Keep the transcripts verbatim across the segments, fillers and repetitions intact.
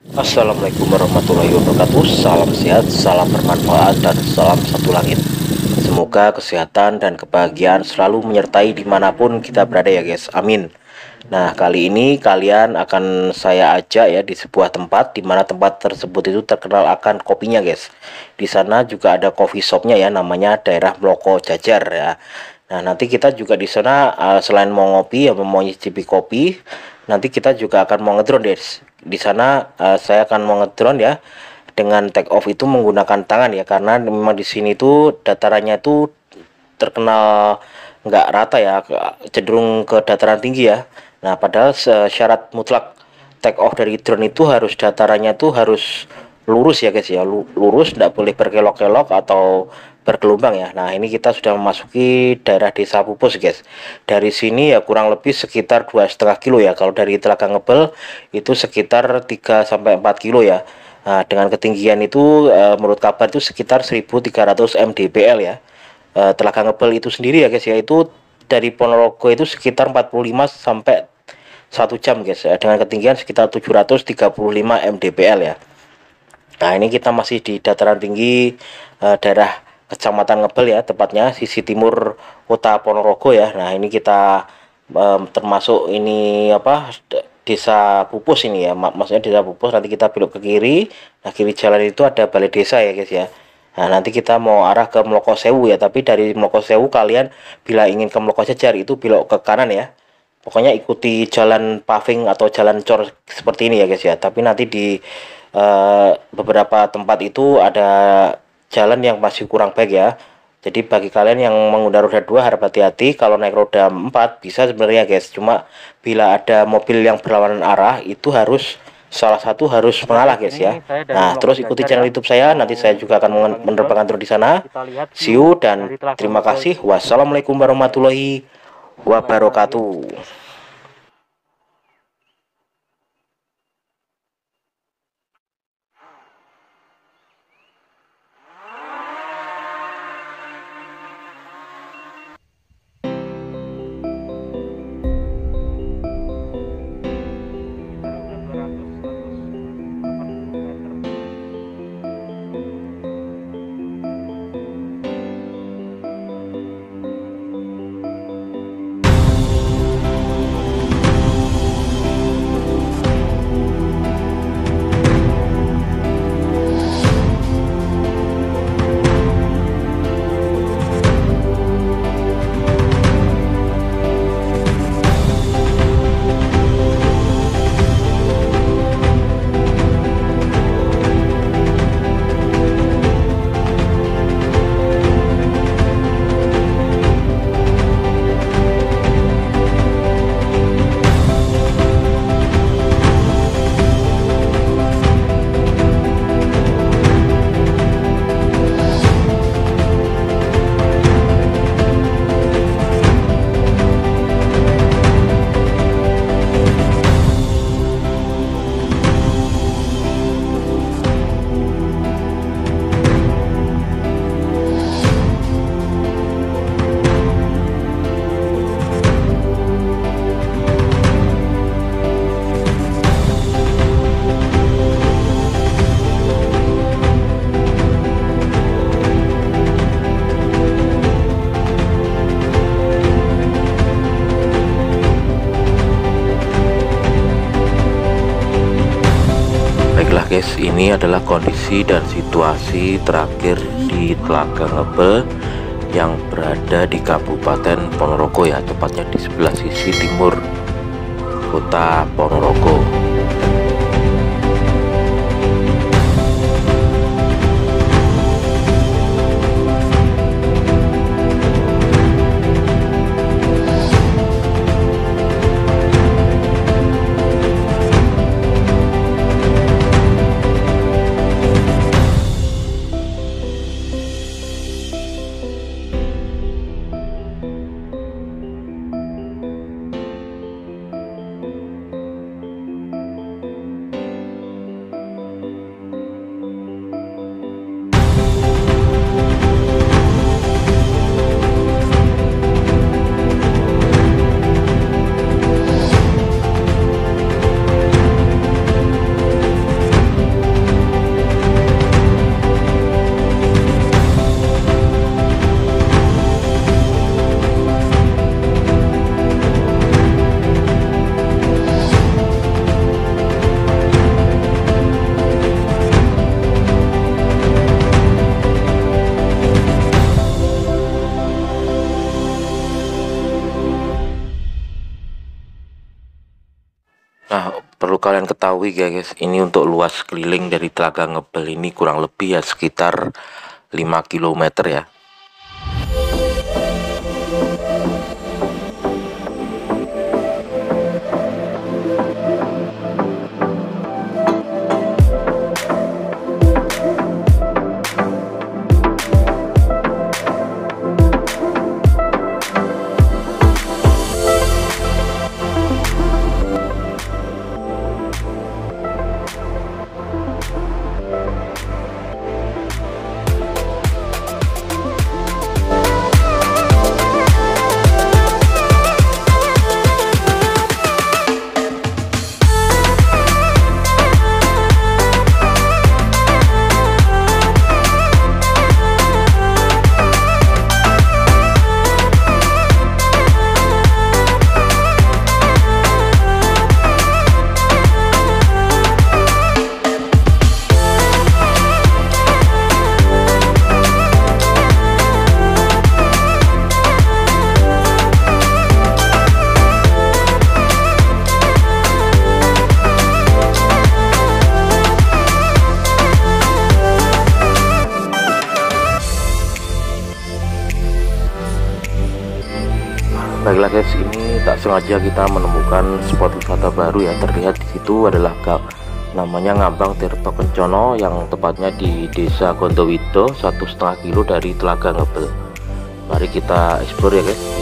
Assalamualaikum warahmatullahi wabarakatuh. Salam sehat, salam bermanfaat, dan salam satu langit. Semoga kesehatan dan kebahagiaan selalu menyertai dimanapun kita berada ya guys. Amin. Nah, kali ini kalian akan saya ajak ya di sebuah tempat di mana tempat tersebut itu terkenal akan kopinya guys. Di sana juga ada coffee shopnya ya, namanya daerah Mloko Jajar ya. Nah, nanti kita juga di sana uh, selain mau ngopi ya mau nyicipi kopi, nanti kita juga akan mau ngedrone guys. Di sana uh, saya akan mau ngedrone ya dengan take off itu menggunakan tangan ya, karena memang di sini tuh datarannya tuh terkenal nggak rata ya, cenderung ke dataran tinggi ya. Nah, padahal syarat mutlak take off dari drone itu harus datarannya tuh harus lurus ya guys ya, lurus, tidak boleh berkelok-kelok atau bergelombang ya. Nah, ini kita sudah memasuki daerah desa Pupus guys. Dari sini ya kurang lebih sekitar dua setengah kilo ya, kalau dari Telaga Ngebel itu sekitar tiga sampai empat kilo ya. Nah, dengan ketinggian itu e, menurut kabar itu sekitar seribu tiga ratus mdpl ya. E, Telaga Ngebel itu sendiri ya guys ya, itu dari Ponorogo itu sekitar empat puluh lima sampai satu jam guys ya, dengan ketinggian sekitar tujuh ratus tiga puluh lima mdpl ya. Nah, ini kita masih di dataran tinggi uh, daerah Kecamatan Ngebel ya, tepatnya sisi timur kota Ponorogo ya. Nah, ini kita um, termasuk ini apa desa Pupus ini ya, maksudnya desa Pupus. Nanti kita belok ke kiri. Nah, kiri jalan itu ada balai desa ya guys ya. Nah, nanti kita mau arah ke Mloko Sewu ya, tapi dari Mloko Sewu kalian bila ingin ke Mloko Jajar itu belok ke kanan ya. Pokoknya ikuti jalan paving atau jalan cor seperti ini ya guys ya. Tapi nanti di uh, beberapa tempat itu ada jalan yang masih kurang baik ya. Jadi bagi kalian yang mengendarai roda dua harap hati-hati. Kalau naik roda empat bisa sebenarnya guys. Cuma bila ada mobil yang berlawanan arah itu harus salah satu harus mengalah guys ya. Nah, terus ikuti channel YouTube saya. Nanti saya juga akan menerbangkan drone di sana. See you dan terima kasih. Wassalamualaikum warahmatullahi wabarakatuh. Baiklah guys, ini adalah kondisi dan situasi terakhir di Telaga Ngebel yang berada di Kabupaten Ponorogo ya, tepatnya di sebelah sisi timur kota Ponorogo. kalian ketahui ya guys, ini untuk luas keliling dari Telaga Ngebel ini kurang lebih ya sekitar lima kilometer ya. Baiklah guys, ini tak sengaja kita menemukan spot wisata baru ya. Terlihat di situ adalah gak, namanya Ngambang Tirto Kencono, yang tepatnya di Desa Gondowido, satu setengah kilo dari Telaga Ngebel. Mari kita explore ya guys.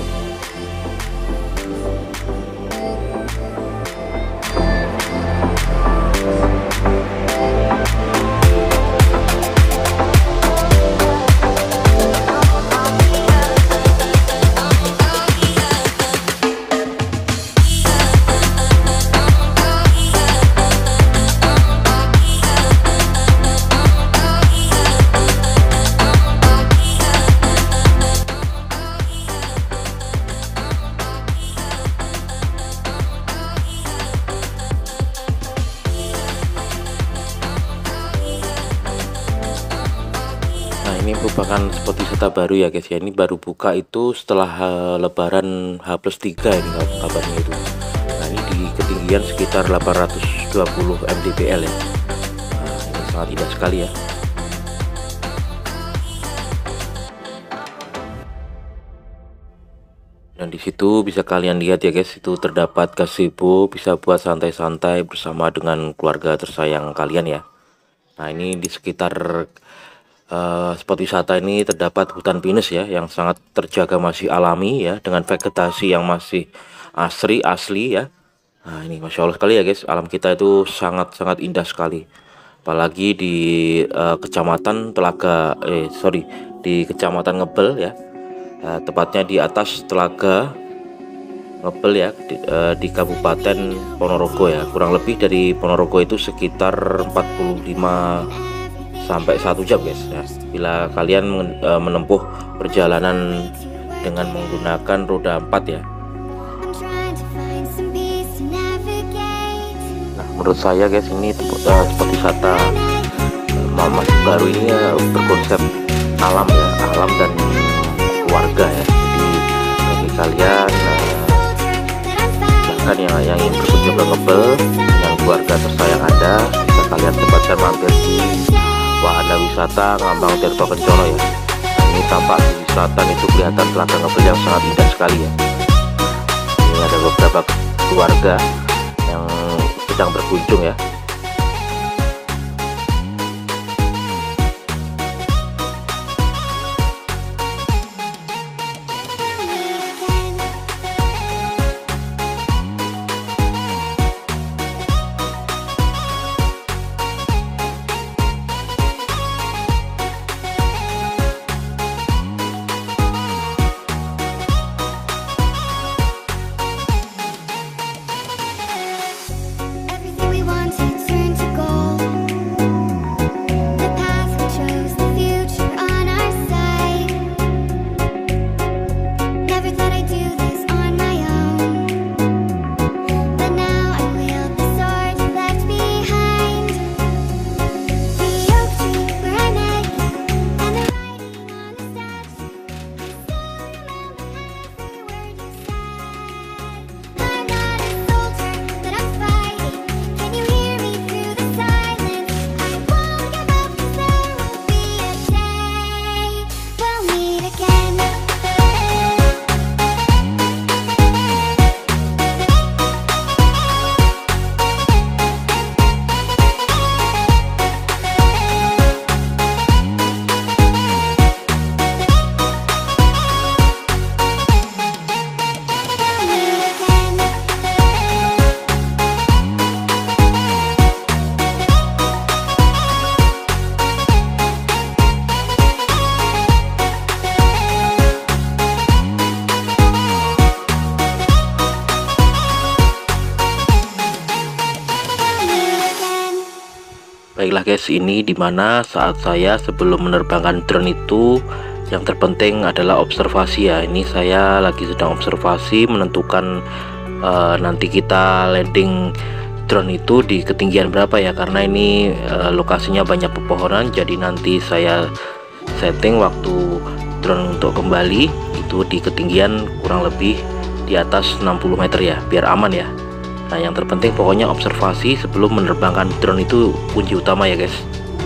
Ini merupakan spot wisata baru ya guys ya. Ini baru buka itu setelah uh, lebaran H plus tiga ini kabarnya itu. Nah ini di ketinggian sekitar delapan ratus dua puluh mdpl ya. Nah, ini sangat indah sekali ya. Dan di situ bisa kalian lihat ya guys, itu terdapat gazebo, bisa buat santai-santai bersama dengan keluarga tersayang kalian ya. Nah ini di sekitar Uh, spot wisata ini terdapat hutan pinus ya, yang sangat terjaga masih alami ya, dengan vegetasi yang masih asri asli ya. Nah ini masya Allah sekali ya guys, alam kita itu sangat-sangat indah sekali, apalagi di uh, kecamatan Telaga eh sorry di kecamatan Ngebel ya, uh, tepatnya di atas Telaga Ngebel ya, di, uh, di Kabupaten Ponorogo ya. Kurang lebih dari Ponorogo itu sekitar empat puluh lima sampai satu jam guys ya, bila kalian menempuh perjalanan dengan menggunakan roda empat ya. Nah menurut saya guys, ini uh, spot wisata uh, masih baru ini ya, berkonsep alam ya, alam dan keluarga ya. Jadi bagi kalian uh, bahkan yang, yang ingin berkunjung ke Ngebel dengan keluarga tersayang Anda, bisa kalian sempatkan mampir di wahana wisata Ngambang Tirto Kencono ya. Nah, ini tampak di selatan itu kelihatan Telaga Ngebel yang sangat indah sekali ya. Ini ada beberapa keluarga yang sedang berkunjung ya. Want to Baiklah guys, ini dimana saat saya sebelum menerbangkan drone itu yang terpenting adalah observasi ya. Ini saya lagi sedang observasi menentukan uh, nanti kita landing drone itu di ketinggian berapa ya, karena ini uh, lokasinya banyak pepohonan. Jadi nanti saya setting waktu drone untuk kembali itu di ketinggian kurang lebih di atas enam puluh meter ya, biar aman ya. Nah, yang terpenting pokoknya observasi sebelum menerbangkan drone itu kunci utama ya guys.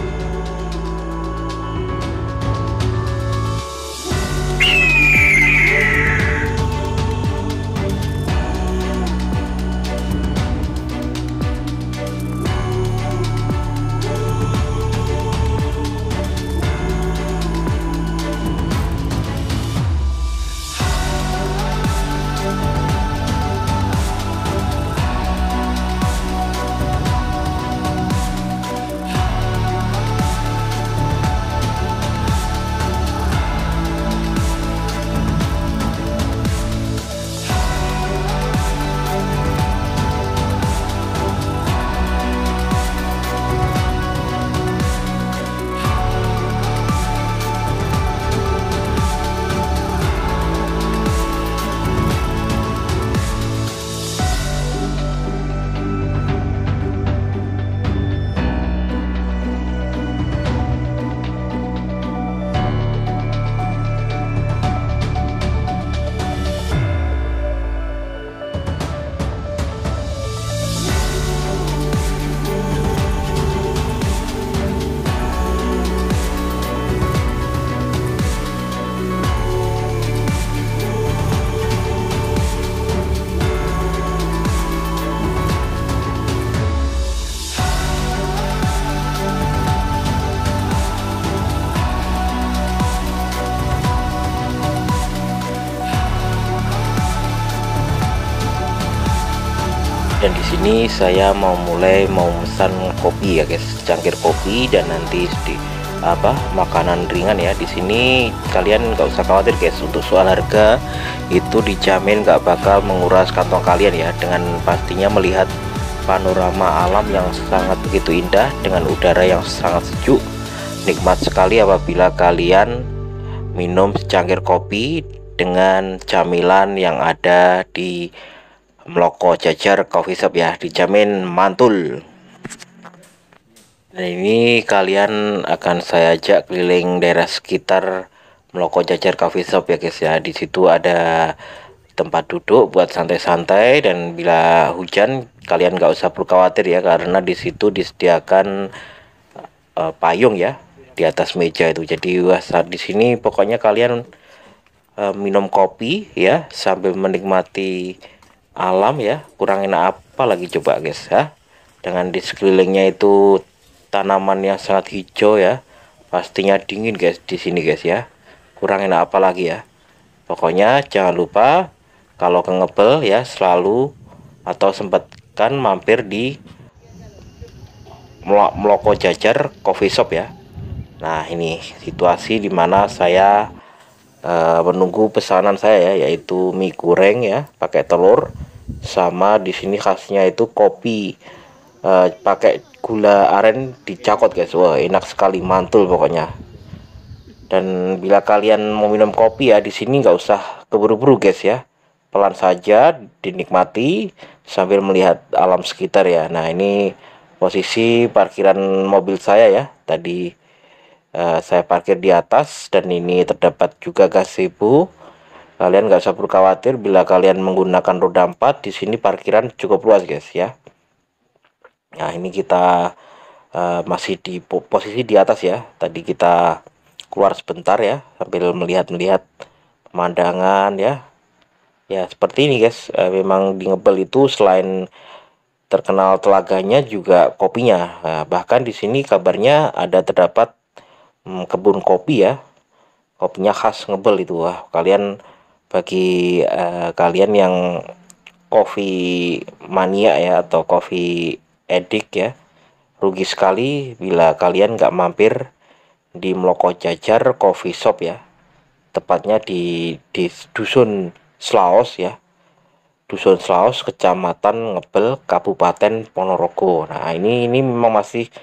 Dan di sini saya mau mulai mau pesan kopi ya guys, cangkir kopi dan nanti di apa makanan ringan ya. Di sini kalian nggak usah khawatir guys, untuk soal harga itu dijamin nggak bakal menguras kantong kalian ya, dengan pastinya melihat panorama alam yang sangat begitu indah dengan udara yang sangat sejuk. Nikmat sekali apabila kalian minum secangkir kopi dengan camilan yang ada di Mloko Jajar Coffee Shop ya, dijamin mantul. Nah, ini kalian akan saya ajak keliling daerah sekitar Mloko Jajar Coffee Shop ya guys ya. Di situ ada tempat duduk buat santai-santai, dan bila hujan kalian nggak usah perlu khawatir ya, karena di situ disediakan uh, payung ya di atas meja itu. Jadi wah, saat di sini pokoknya kalian uh, minum kopi ya sambil menikmati alam ya, kurang enak apa lagi coba guys ya, dengan di sekelilingnya itu tanaman yang sangat hijau ya, pastinya dingin guys di sini guys ya, kurang enak apa lagi ya. Pokoknya jangan lupa kalau ke Ngebel ya selalu atau sempatkan mampir di Mloko Jajar Coffee Shop ya. Nah, ini situasi dimana saya uh, menunggu pesanan saya ya, yaitu mie goreng ya pakai telur, sama di sini khasnya itu kopi uh, pakai gula aren dicakot guys. Wah, enak sekali, mantul pokoknya. Dan bila kalian mau minum kopi ya di sini nggak usah keburu-buru guys ya, pelan saja dinikmati sambil melihat alam sekitar ya. Nah, ini posisi parkiran mobil saya ya, tadi uh, saya parkir di atas, dan ini terdapat juga gazebo. Kalian nggak usah perlu khawatir bila kalian menggunakan roda empat, di sini parkiran cukup luas guys ya. Nah, ini kita uh, masih di posisi di atas ya. Tadi kita keluar sebentar ya sambil melihat-melihat pemandangan ya. Ya seperti ini guys. Uh, memang di Ngebel itu selain terkenal telaganya juga kopinya. Nah, bahkan di sini kabarnya ada terdapat hmm, kebun kopi ya. Kopinya khas Ngebel itu. Wah, kalian bagi uh, kalian yang coffee mania ya atau coffee edik ya, rugi sekali bila kalian nggak mampir di Mloko Jajar Coffee Shop ya, tepatnya di, di Dusun Slaos ya, Dusun Slaos, Kecamatan Ngebel, Kabupaten Ponorogo. Nah, ini ini memang masih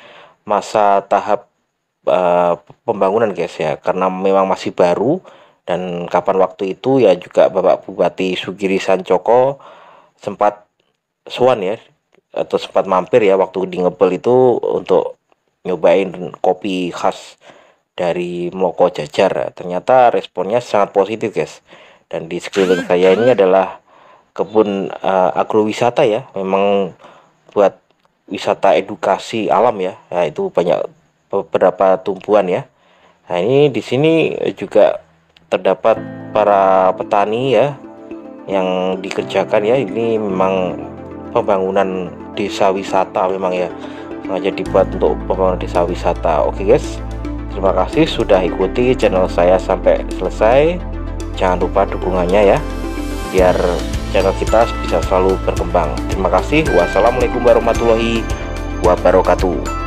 masa tahap uh, pembangunan guys ya, karena memang masih baru. Dan kapan waktu itu ya juga Bapak Bupati Sugiri Sancoko sempat suan ya, atau sempat mampir ya waktu di Ngebel itu untuk nyobain kopi khas dari Mloko Jajar. Ternyata responnya sangat positif guys. Dan di sekeliling saya ini adalah kebun uh, agrowisata ya, memang buat wisata edukasi alam ya. Nah, itu banyak beberapa tumbuhan ya. Nah, ini di sini juga terdapat para petani ya yang dikerjakan ya. Ini memang pembangunan desa wisata memang ya, sengaja dibuat untuk pembangunan desa wisata. Oke guys, terima kasih sudah ikuti channel saya sampai selesai. Jangan lupa dukungannya ya, biar channel kita bisa selalu berkembang. Terima kasih. Wassalamualaikum warahmatullahi wabarakatuh.